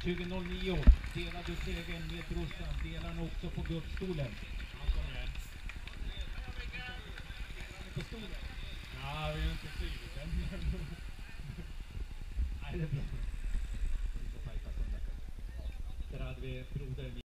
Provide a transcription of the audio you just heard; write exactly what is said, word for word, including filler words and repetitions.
tjugo noll nio. Delar du segern med brorsan? Delar han också på gubbstolen? Han kommer igen. På stolen? Ja, vi är inte klivit än. Nej, det är bra. Inte tajta som det. Där hade vi brodern.